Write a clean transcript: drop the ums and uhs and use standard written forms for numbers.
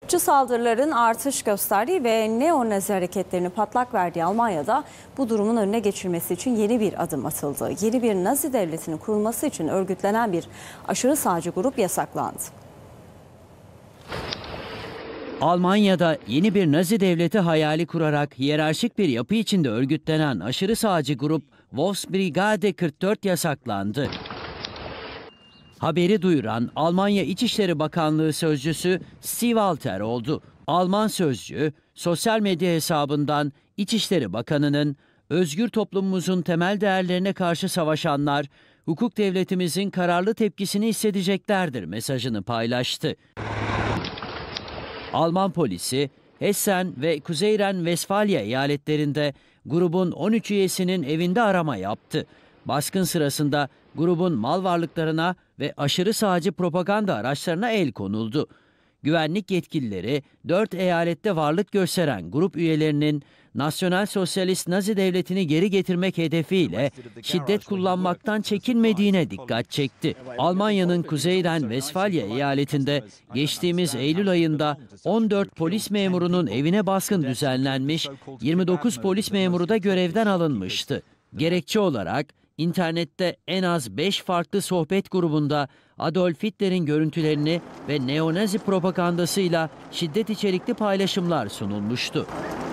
Irkçı saldırıların artış gösterdiği ve neonazi hareketlerini patlak verdiği Almanya'da bu durumun önüne geçilmesi için yeni bir adım atıldı. Yeni bir Nazi devletinin kurulması için örgütlenen bir aşırı sağcı grup yasaklandı. Almanya'da yeni bir Nazi devleti hayali kurarak hiyerarşik bir yapı içinde örgütlenen aşırı sağcı grup Wolfsbrigade 44 yasaklandı. Haberi duyuran Almanya İçişleri Bakanlığı sözcüsü Seewalter oldu. Alman sözcü sosyal medya hesabından İçişleri Bakanı'nın "Özgür toplumumuzun temel değerlerine karşı savaşanlar hukuk devletimizin kararlı tepkisini hissedeceklerdir" mesajını paylaştı. Alman polisi Hessen ve Kuzey Ren-Vesfalya eyaletlerinde grubun 13 üyesinin evinde arama yaptı. Baskın sırasında grubun mal varlıklarına ve aşırı sağcı propaganda araçlarına el konuldu. Güvenlik yetkilileri 4 eyalette varlık gösteren grup üyelerinin Nasyonal Sosyalist Nazi Devleti'ni geri getirmek hedefiyle şiddet kullanmaktan çekinmediğine dikkat çekti. Almanya'nın Kuzey Ren-Vesfalya eyaletinde geçtiğimiz Eylül ayında 14 polis memurunun evine baskın düzenlenmiş, 29 polis memuru da görevden alınmıştı. Gerekçe olarak İnternette en az 5 farklı sohbet grubunda Adolf Hitler'in görüntülerini ve neonazi propagandasıyla şiddet içerikli paylaşımlar sunulmuştu.